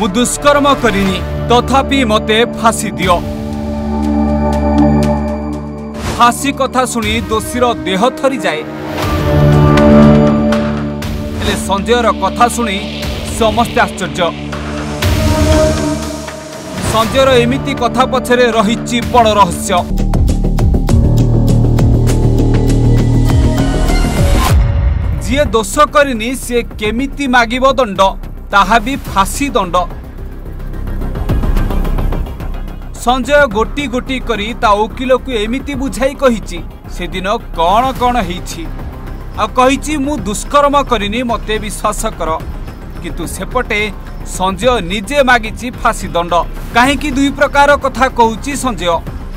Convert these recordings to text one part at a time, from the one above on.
मु दुष्कर्म करिनी तथापि मते फांसी दियो। फांसी कथा सुनी दोषीर देह थरी जाए। हेले संजयर कथा सुनी समस्ते आश्चर्य। संजयर एमिति कथा पछरे रहिछि बड़ रहस्य। जी दोष करिनी से केमिति मागिब दंड, ताहा भी फांसी दंड। संजय गोटी गोटी करी ता वकिल को एमिति बुझाई कहिछि से दिन कौन कौन हेछि आ कहिछि मु दुष्कर्म करिनी मते विश्वास कर। किंतु सेपटे संजय निजे मागिछि फांसी दंड। काहेकि दुई प्रकार कथा कहूछि संजय।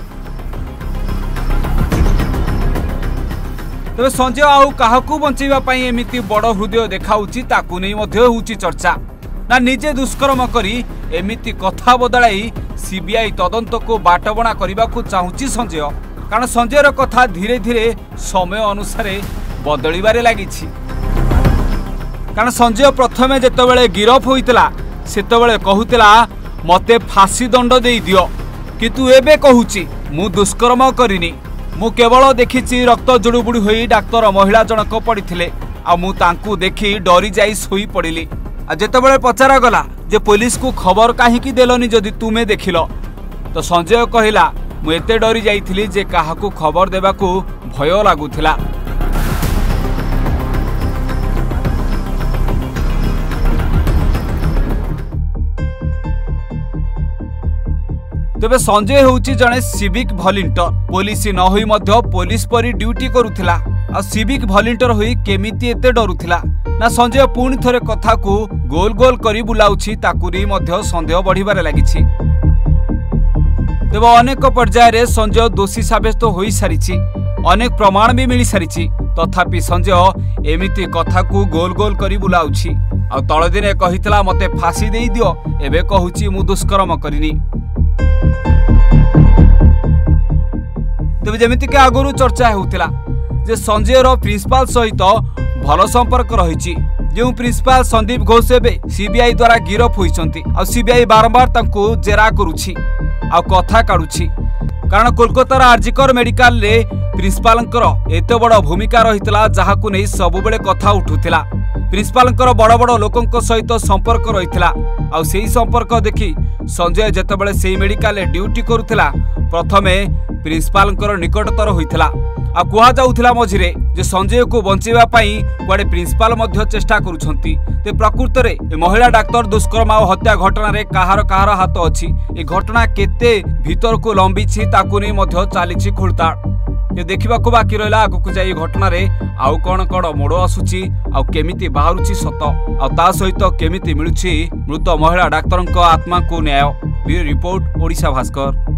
तबे संजय आउ काहाकू बंचैबा पई एमिति बड़ हृदय देखाउछि ताकू नै मध्ये होउछि चर्चा। ना निजे दुष्कर्म करी एमिति कथा बदलाई सीबीआई तदंत को बाटबणा करने को चाहूँगी संजय। कारण संजयर कथा धीरे धीरे समय अनुसार बदलिबारे लगी। कारण संजय प्रथमे जेतेबेले गिरफ होइतला सेतेबेले कहूतिला मते फांसी दंड दे दियो, किंतु एबे कहूची मु दुष्कर्म करिनी। मु केवल देखिछि रक्त जुड़ुबुड़ी होई डाक्तर महिला जनक पड़िथिले आ मु तांकू देखि डरी जाई सोई पड़िली। आ जेतेबेले पचारा गला जे पुलिस को खबर काहीकि देलनी जदि तुमे देखिल, तो संजय कहिला मु एते डरी जाइथिली जे काहाकू खबर देबाकू भय लागुथिला। तेबे संजय होउची जणे सिविक वॉलंटियर। पुलिस न होई मध्य पुलिस परी ड्यूटी करूथिला आ सिविक वॉलंटियर होई केमिति एते डरुथिला। ना संजय पुणी थरे कथा को गोल गोल करी बुलाउछि ताकू नै मध्य संदेह बढ़िबारे लागिछि। तेबे अनेक पर्याय रे संजय दोषी साब्यस्त होई सारिछि, अनेक प्रमाण भी मिली सारिछि। तथापि संजय एमिति कथा को गोल गोल करी बुलाउछि। आ तळ दिने कहितला मते फांसी देई दियो, एबे कहूछि मु दुष्कर्म करिनी। तेबे जेमिति के आगुरु चर्चा हेउतिला जे संजयर प्रिंसिपाल सहित भल संपर्क रही। जो प्रिंसिपाल संदीप घोष एबे सीबीआई द्वारा गिरफ होइछंती आ सीबीआई बारंबार तांको जेरा करूछि आ कथा काढुछि। कारण कोलकातार आरजीकर मेडिकल रे प्रिंसिपालंकर एते बड़ भूमिका रहितला जहाकू नै सब बेले कथा उठुथिला। प्रिंसिपालंकर बड़ बड़ लोकंक सहित संपर्क रहितला आ सेही संपर्क देखि संजय जेतेबेले सेही मेडिकल रे ड्यूटी करूथिला प्रथमे प्रिंसिपालंकर निकटतर होइथिला। आ कुहा जाउथिला मझिरे जे संजय को बंचेबा पई कुआडे प्रिंसिपाल मध्य चेष्टा करूछंती। ते प्रकृत रे महिला डाक्टर दुष्कर्म और हत्या घटना रे काहार काहार हाथ अछि, ए घटना केते भीतर को लंबी छी ताकू नै मध्य चालीछि खुलताड़। ये देखिबा को बाकी रहला आगु जाई घटना रे आउ कोन कोन मोड़ आसुछि आ केमिति बाहरुछि सत आ ता सहित केमिति मिलुछि मृत महिला डाक्टरक आत्मा को न्याय। Bureau report Odisha Bhaskar.